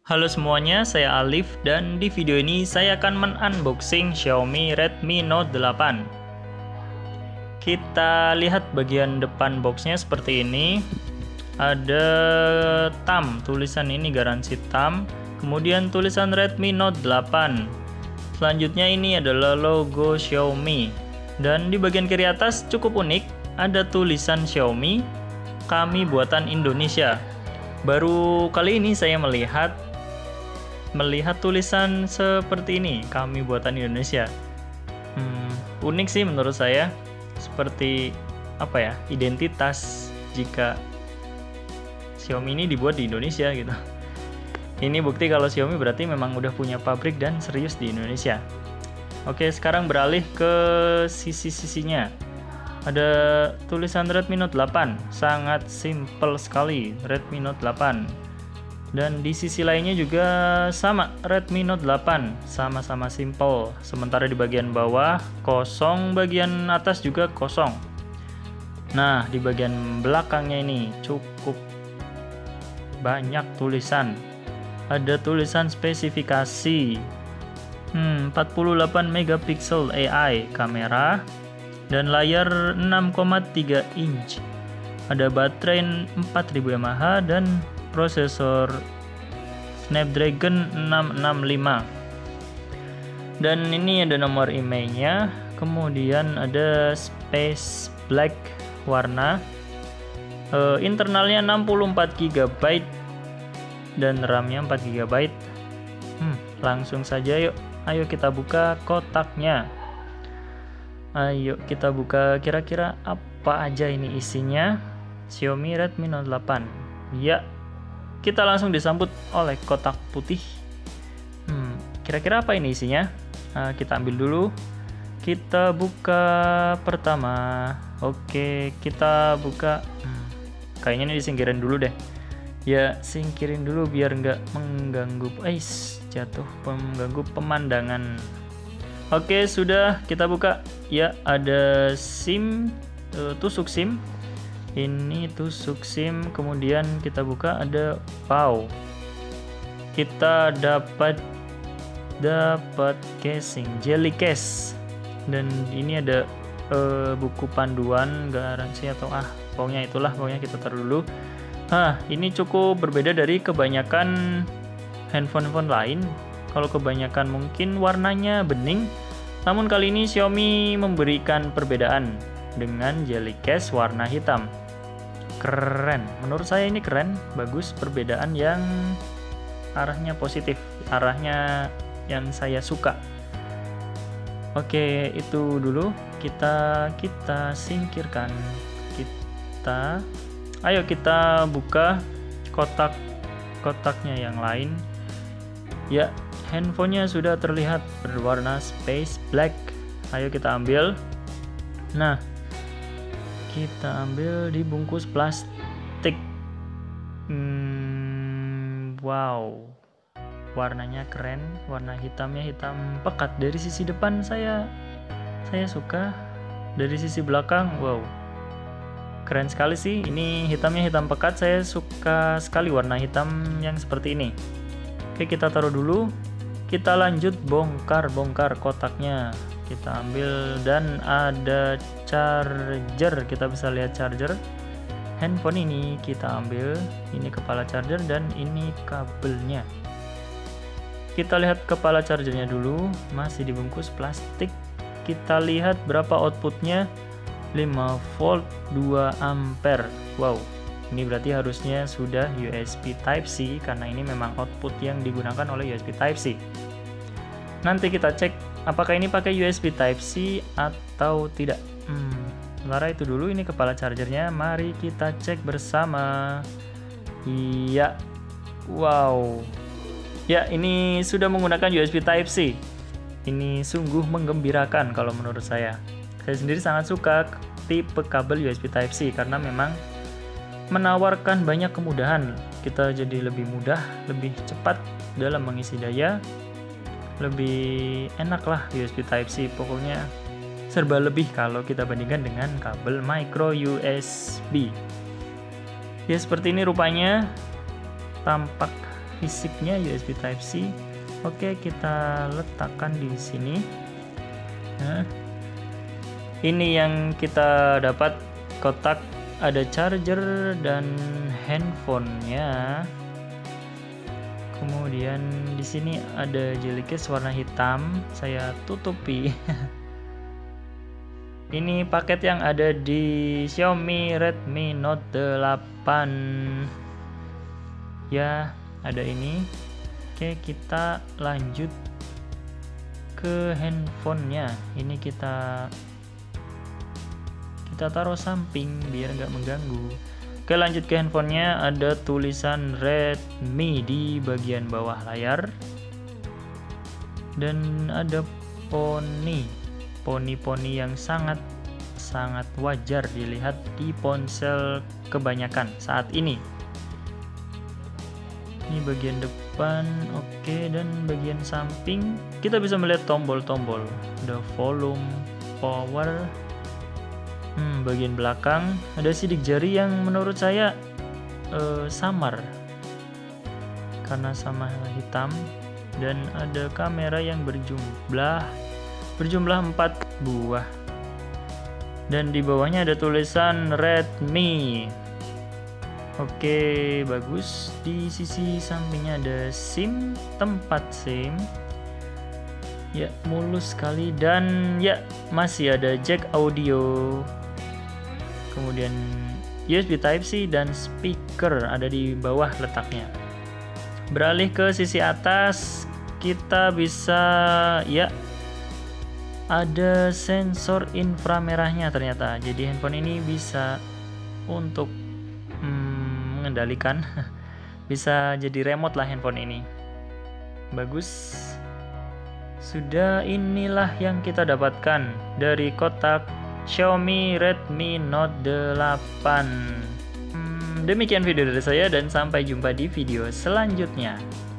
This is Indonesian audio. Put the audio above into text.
Halo semuanya, saya Alif dan di video ini saya akan men-unboxing Xiaomi Redmi Note 8. Kita lihat bagian depan boxnya seperti ini. Ada TAM, tulisan ini garansi TAM. Kemudian tulisan Redmi Note 8. Selanjutnya ini adalah logo Xiaomi. Dan di bagian kiri atas cukup unik, ada tulisan Xiaomi, kami buatan Indonesia. Baru kali ini saya melihat tulisan seperti ini, kami buatan Indonesia. Unik sih menurut saya, seperti apa ya, identitas jika Xiaomi ini dibuat di Indonesia gitu. Ini bukti kalau Xiaomi berarti memang udah punya pabrik dan serius di Indonesia. Oke, sekarang beralih ke sisi-sisinya. Ada tulisan Redmi Note 8, sangat simple sekali, Redmi Note 8. Dan di sisi lainnya juga sama, Redmi Note 8, sama-sama simple. Sementara di bagian bawah kosong, bagian atas juga kosong. Nah, di bagian belakangnya ini cukup banyak tulisan. Ada tulisan spesifikasi. 48 megapiksel AI kamera dan layar 6,3 inch. Ada baterai 4000 mAh dan prosesor Snapdragon 665. Dan ini ada nomor emailnya. Kemudian ada space black warna. Internalnya 64 GB dan RAM-nya 4 GB. Langsung saja yuk. Ayo kita buka kotaknya. Ayo kita buka, kira-kira apa aja ini isinya. Xiaomi Redmi Note 8. Ya, kita langsung disambut oleh kotak putih. Kira-kira apa ini isinya? Kita ambil dulu. Kita buka pertama. Oke, kita buka. Kayaknya ini disingkirin dulu deh. Ya, singkirin dulu biar nggak mengganggu. Jatuh, mengganggu pemandangan. Oke, sudah kita buka. Ya, ada SIM, tusuk SIM. Ini tusuk SIM, kemudian kita buka, ada wow. Kita dapat casing, jelly case. Dan ini ada buku panduan garansi atau pokoknya kita taruh dulu. Ini cukup berbeda dari kebanyakan handphone lain. Kalau kebanyakan mungkin warnanya bening, namun kali ini Xiaomi memberikan perbedaan dengan jelly case warna hitam. Keren, menurut saya ini keren, bagus, perbedaan yang arahnya positif, arahnya yang saya suka. Oke, itu dulu kita singkirkan. Ayo kita buka kotaknya yang lain. Ya, handphonenya sudah terlihat berwarna space black. Ayo kita ambil. Nah, kita ambil di bungkus plastik. Wow, warnanya keren, warna hitamnya hitam pekat. Dari sisi depan saya suka, dari sisi belakang wow, keren sekali sih. Ini hitamnya hitam pekat, saya suka sekali warna hitam yang seperti ini. Oke, kita taruh dulu. Kita lanjut bongkar kotaknya. Kita ambil dan ada charger. Kita bisa lihat charger handphone ini. Kita ambil, ini kepala charger dan ini kabelnya. Kita lihat kepala chargernya dulu, masih dibungkus plastik. Kita lihat berapa outputnya, 5 volt 2 ampere. Wow, ini berarti harusnya sudah USB Type-C karena ini memang output yang digunakan oleh USB Type-C. Nanti kita cek apakah ini pakai USB Type-C atau tidak. Sementara itu dulu, ini kepala chargernya. Mari kita cek bersama. Iya, wow. Ya, ini sudah menggunakan USB Type-C. Ini sungguh menggembirakan kalau menurut saya. Saya sendiri sangat suka tipe kabel USB Type-C karena memang menawarkan banyak kemudahan. Kita jadi lebih mudah, lebih cepat dalam mengisi daya. Lebih enak lah USB Type-C, pokoknya serba lebih kalau kita bandingkan dengan kabel micro USB. Ya, seperti ini rupanya tampak fisiknya USB Type-C. Oke, kita letakkan di sini. Nah, ini yang kita dapat, kotak, ada charger dan handphonenya. Kemudian di sini ada jelly case warna hitam, saya tutupi. Ini paket yang ada di Xiaomi Redmi Note 8. Ya, ada ini. Oke, kita lanjut ke handphonenya. Ini kita taruh samping biar nggak mengganggu. Oke, lanjut ke handphonenya. Ada tulisan Redmi di bagian bawah layar, dan ada poni yang sangat wajar dilihat di ponsel kebanyakan saat ini. Ini bagian depan, oke, dan bagian samping kita bisa melihat tombol-tombol. Ada volume, power. Bagian belakang ada sidik jari yang menurut saya samar karena sama hitam, dan ada kamera yang berjumlah 4 buah, dan di bawahnya ada tulisan Redmi. Oke, bagus. Di sisi sampingnya ada SIM, tempat SIM. Ya, mulus sekali, dan ya masih ada jack audio. Kemudian USB Type-C dan speaker ada di bawah letaknya. Beralih ke sisi atas, kita bisa ada sensor inframerahnya ternyata. Jadi handphone ini bisa untuk mengendalikan, bisa jadi remote lah handphone ini. Bagus. Sudah, inilah yang kita dapatkan dari kotak Xiaomi Redmi Note 8. Demikian video dari saya, dan sampai jumpa di video selanjutnya.